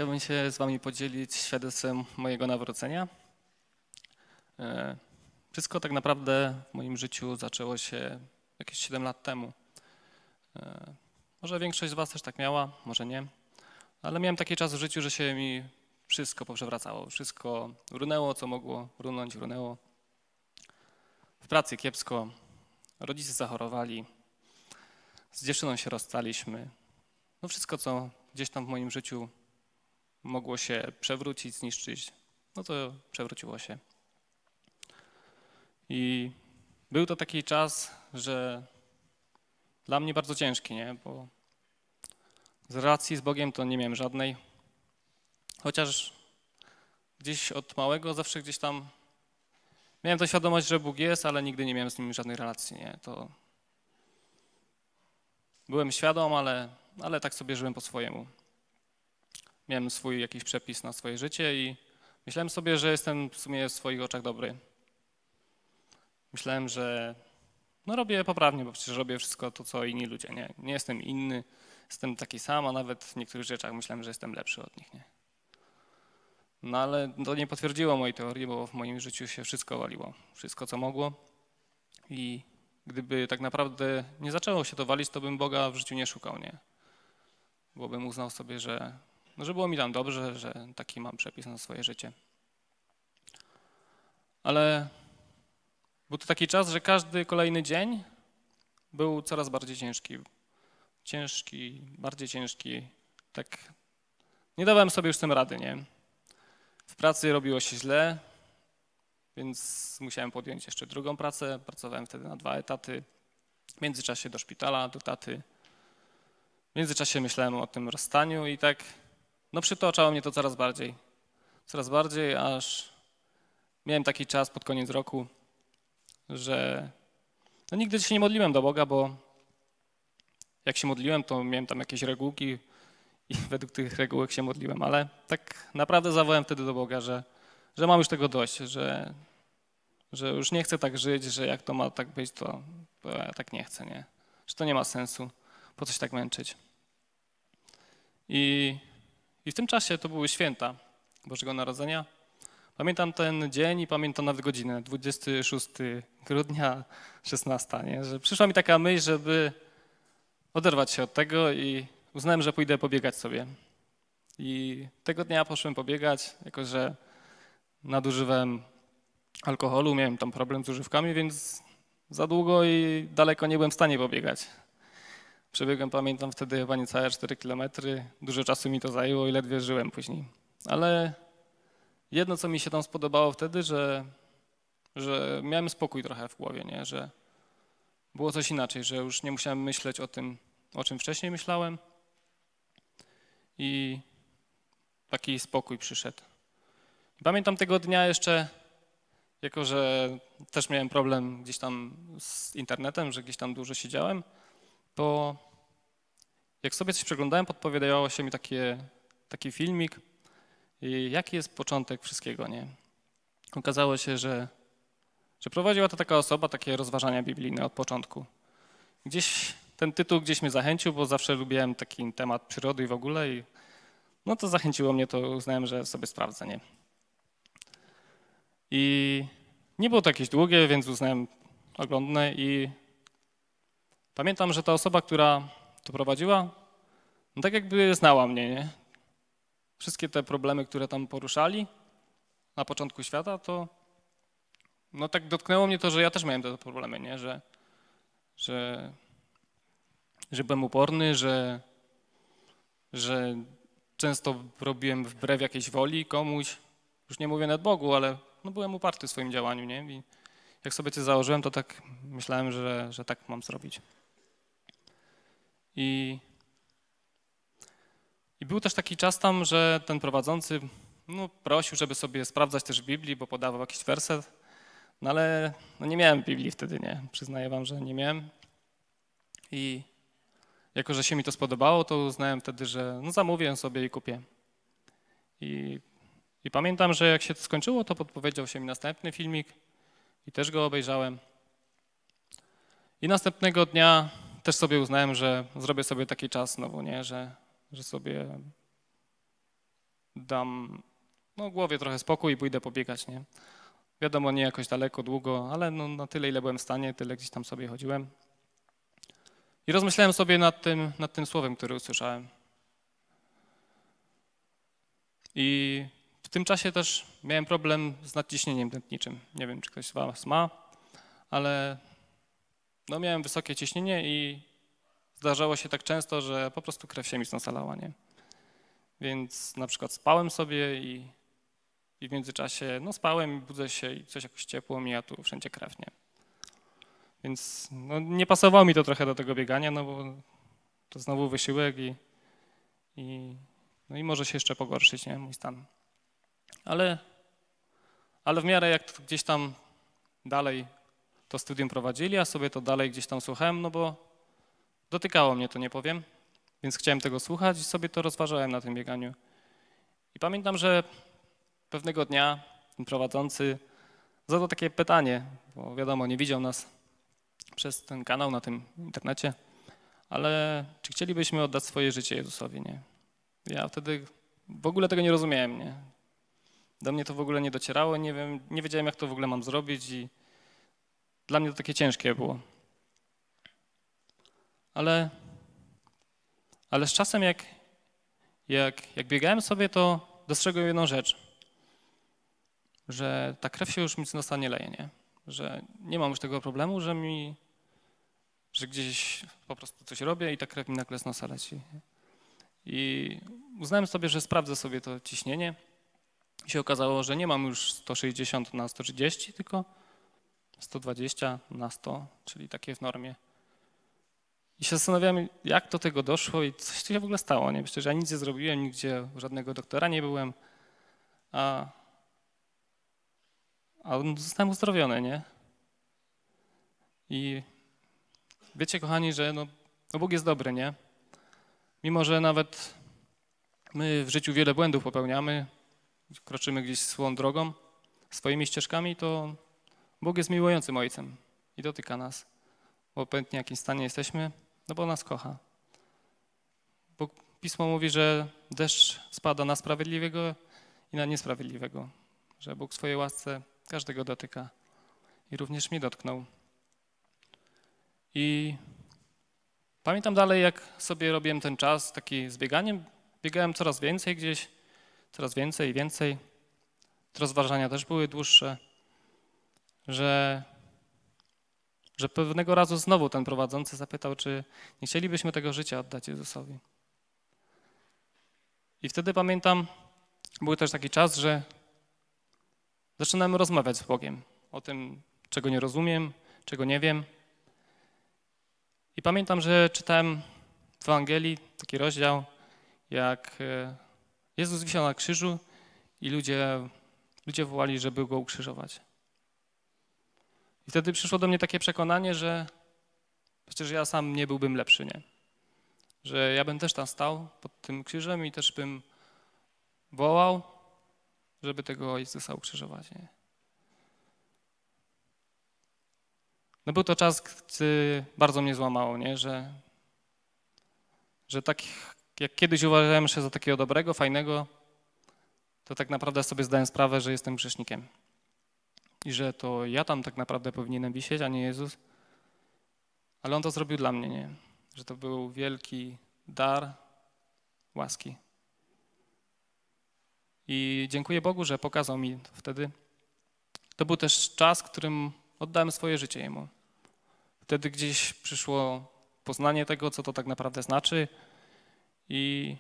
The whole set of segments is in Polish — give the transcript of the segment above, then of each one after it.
Chciałbym się z wami podzielić świadectwem mojego nawrócenia. Wszystko tak naprawdę w moim życiu zaczęło się jakieś 7 lat temu. Może większość z was też tak miała, może nie, ale miałem taki czas w życiu, że się mi wszystko poprzewracało. Wszystko runęło, co mogło runąć, runęło. W pracy kiepsko, rodzice zachorowali, z dziewczyną się rozstaliśmy. No wszystko, co gdzieś tam w moim życiu mogło się przewrócić, zniszczyć, no to przewróciło się. I był to taki czas, że dla mnie bardzo ciężki, nie? Bo z relacji z Bogiem to nie miałem żadnej. Chociaż gdzieś od małego zawsze gdzieś tam miałem tę świadomość, że Bóg jest, ale nigdy nie miałem z nim żadnej relacji, nie? To byłem świadom, ale tak sobie żyłem po swojemu. Miałem swój jakiś przepis na swoje życie i myślałem sobie, że jestem w sumie w swoich oczach dobry. Myślałem, że robię poprawnie, bo przecież robię wszystko to, co inni ludzie. Nie jestem inny, jestem taki sam, a nawet w niektórych rzeczach myślałem, że jestem lepszy od nich. Nie? No ale to nie potwierdziło mojej teorii, bo w moim życiu się wszystko waliło. Wszystko, co mogło. I gdyby tak naprawdę nie zaczęło się to walić, to bym Boga w życiu nie szukał, nie? Bo bym uznał sobie, że było mi tam dobrze, że taki mam przepis na swoje życie. Ale był to taki czas, że każdy kolejny dzień był coraz bardziej ciężki. Ciężki, bardziej ciężki. Tak nie dawałem sobie już z tym rady, nie? W pracy robiło się źle, więc musiałem podjąć jeszcze drugą pracę. Pracowałem wtedy na 2 etaty. W międzyczasie do szpitala, do taty. W międzyczasie myślałem o tym rozstaniu i tak przytłaczało mnie to coraz bardziej, aż miałem taki czas pod koniec roku, że nigdy się nie modliłem do Boga, bo jak się modliłem, to miałem tam jakieś regułki i według tych regułek się modliłem, ale tak naprawdę zawołałem wtedy do Boga, że mam już tego dość, że już nie chcę tak żyć, że jak to ma tak być, to ja tak nie chcę, nie? Że to nie ma sensu, po coś tak męczyć. I w tym czasie to były święta Bożego Narodzenia. Pamiętam ten dzień i pamiętam nawet godzinę, 26 grudnia, 16, nie? Że przyszła mi taka myśl, żeby oderwać się od tego i uznałem, że pójdę pobiegać sobie. I tego dnia poszłem pobiegać, jako że nadużywałem alkoholu, miałem tam problem z używkami, więc za długo i daleko nie byłem w stanie pobiegać. Przebiegłem, pamiętam, wtedy chyba niecałe 4 kilometry. Dużo czasu mi to zajęło i ledwie żyłem później. Ale jedno, co mi się tam spodobało wtedy, że miałem spokój trochę w głowie, nie? Że było coś inaczej, że już nie musiałem myśleć o tym, o czym wcześniej myślałem i taki spokój przyszedł. Pamiętam tego dnia jeszcze, jako że też miałem problem gdzieś tam z internetem, że gdzieś tam dużo siedziałem, to jak sobie coś przeglądałem, podpowiadało się mi taki filmik, jaki jest początek wszystkiego, nie? Okazało się, że prowadziła to taka osoba, takie rozważania biblijne od początku. Gdzieś ten tytuł gdzieś mnie zachęcił, bo zawsze lubiłem taki temat przyrody i w ogóle i to zachęciło mnie, to uznałem, że sobie sprawdzę, nie? I nie było to jakieś długie, więc uznałem, oglądnę i pamiętam, że ta osoba, która to prowadziła, tak jakby znała mnie, nie? Wszystkie te problemy, które tam poruszali na początku świata, to tak dotknęło mnie to, że ja też miałem te problemy, nie? Że byłem uporny, że często robiłem wbrew jakiejś woli komuś, już nie mówię nawet Bogu, ale byłem uparty w swoim działaniu, nie? I jak sobie coś założyłem, to tak myślałem, że tak mam zrobić. I był też taki czas tam, że ten prowadzący prosił, żeby sobie sprawdzać też w Biblii, bo podawał jakiś werset, ale nie miałem Biblii wtedy, nie? Przyznaję wam, że nie miałem. I jako, że się mi to spodobało, to uznałem wtedy, że zamówię sobie i kupię. I pamiętam, że jak się to skończyło, to podpowiedział się mi następny filmik i też go obejrzałem. I następnego dnia też sobie uznałem, że zrobię sobie taki czas znowu, nie? Że sobie dam głowie trochę spokój i pójdę pobiegać, nie? Wiadomo, nie jakoś daleko, długo, ale no, na tyle, ile byłem w stanie, tyle gdzieś tam sobie chodziłem. I rozmyślałem sobie nad tym słowem, które usłyszałem. I w tym czasie też miałem problem z nadciśnieniem tętniczym. Nie wiem, czy ktoś z was ma, ale no, miałem wysokie ciśnienie i zdarzało się tak często, że po prostu krew się mi zalała, nie? Więc na przykład spałem sobie i w międzyczasie no spałem, budzę się i coś jakoś ciepło mi, a tu wszędzie krew, nie? Więc no, nie pasowało mi to trochę do tego biegania, no bo to znowu wysiłek no i może się jeszcze pogorszyć, nie, mój stan. Ale w miarę jak to gdzieś tam dalej to studium prowadzili, a sobie to dalej gdzieś tam słuchałem, no bo dotykało mnie to, nie powiem, więc chciałem tego słuchać i sobie to rozważałem na tym bieganiu. I pamiętam, że pewnego dnia ten prowadzący zadał takie pytanie, bo wiadomo, nie widział nas przez ten kanał na tym internecie, ale czy chcielibyśmy oddać swoje życie Jezusowi, nie? Ja wtedy w ogóle tego nie rozumiałem, nie? Do mnie to w ogóle nie docierało, nie wiedziałem, jak to w ogóle mam zrobić i dla mnie to takie ciężkie było. Ale z czasem, jak biegałem sobie, to dostrzegłem jedną rzecz, że ta krew się już mi z nosa nie leje, nie? Że nie mam już tego problemu, że gdzieś po prostu coś robię i ta krew mi nagle z nosa leci. I uznałem sobie, że sprawdzę sobie to ciśnienie i się okazało, że nie mam już 160 na 130, tylko 120 na 100, czyli takie w normie. I się zastanawiałem, jak do tego doszło i coś się w ogóle stało, nie? Przecież ja nic nie zrobiłem, nigdzie u żadnego doktora nie byłem, a zostałem uzdrowiony, nie? I wiecie, kochani, że no Bóg jest dobry, nie? Mimo że nawet my w życiu wiele błędów popełniamy, kroczymy gdzieś złą drogą, swoimi ścieżkami, to Bóg jest miłującym Ojcem i dotyka nas. Bo obojętnie w jakim stanie jesteśmy, no bo nas kocha. Bo Pismo mówi, że deszcz spada na sprawiedliwego i na niesprawiedliwego. Że Bóg w swojej łasce każdego dotyka. I również mnie dotknął. I pamiętam dalej, jak sobie robiłem ten czas taki z bieganiem. Biegałem coraz więcej gdzieś, coraz więcej i więcej. Te rozważania też były dłuższe. Że pewnego razu znowu ten prowadzący zapytał, czy nie chcielibyśmy tego życia oddać Jezusowi. I wtedy pamiętam, był też taki czas, że zaczynamy rozmawiać z Bogiem o tym, czego nie rozumiem, czego nie wiem. I pamiętam, że czytałem w Ewangelii taki rozdział, jak Jezus wisiał na krzyżu i ludzie wołali, żeby Go ukrzyżować. I wtedy przyszło do mnie takie przekonanie, że przecież ja sam nie byłbym lepszy, nie? Że ja bym też tam stał pod tym krzyżem i też bym wołał, żeby tego Jezusa ukrzyżować, nie? No był to czas, gdy bardzo mnie złamało, nie? Że tak jak kiedyś uważałem się za takiego dobrego, fajnego, to tak naprawdę sobie zdałem sprawę, że jestem grzesznikiem. I że to ja tam tak naprawdę powinienem wisieć, a nie Jezus. Ale On to zrobił dla mnie, nie? Że to był wielki dar łaski. I dziękuję Bogu, że pokazał mi to wtedy. To był też czas, w którym oddałem swoje życie Jemu. Wtedy gdzieś przyszło poznanie tego, co to tak naprawdę znaczy i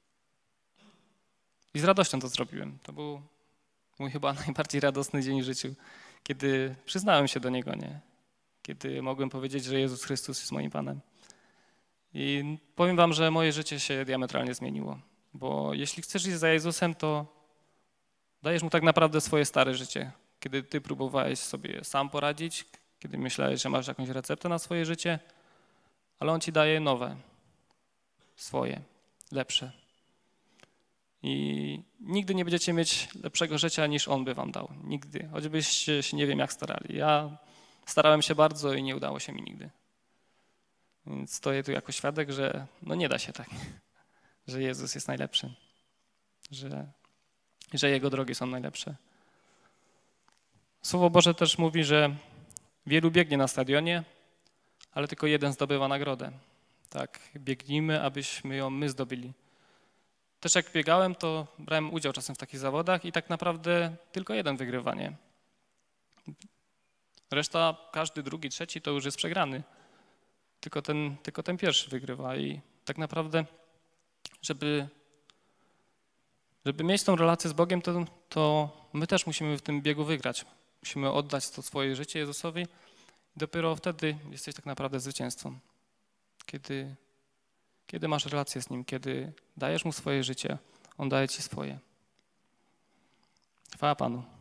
z radością to zrobiłem. To był mój chyba najbardziej radosny dzień w życiu, kiedy przyznałem się do Niego, nie? Kiedy mogłem powiedzieć, że Jezus Chrystus jest moim Panem. I powiem wam, że moje życie się diametralnie zmieniło, bo jeśli chcesz iść za Jezusem, to dajesz Mu tak naprawdę swoje stare życie. Kiedy ty próbowałeś sobie sam poradzić, kiedy myślałeś, że masz jakąś receptę na swoje życie, ale On ci daje nowe, swoje, lepsze. I nigdy nie będziecie mieć lepszego życia, niż On by wam dał. Nigdy. Choćbyście się nie wiem jak starali. Ja starałem się bardzo i nie udało się mi nigdy. Więc stoję tu jako świadek, że no nie da się tak, że Jezus jest najlepszy, że i że Jego drogi są najlepsze. Słowo Boże też mówi, że wielu biegnie na stadionie, ale tylko jeden zdobywa nagrodę. Tak, biegnijmy, abyśmy ją my zdobyli. Też jak biegałem, to brałem udział czasem w takich zawodach i tak naprawdę tylko jeden wygrywa, nie? Reszta, każdy drugi, trzeci to już jest przegrany. Tylko ten pierwszy wygrywa i tak naprawdę, żeby mieć tą relację z Bogiem, to my też musimy w tym biegu wygrać. Musimy oddać to swoje życie Jezusowi i dopiero wtedy jesteś tak naprawdę zwycięzcą. Kiedy masz relację z Nim, kiedy dajesz Mu swoje życie, On daje Ci swoje. Chwała Panu.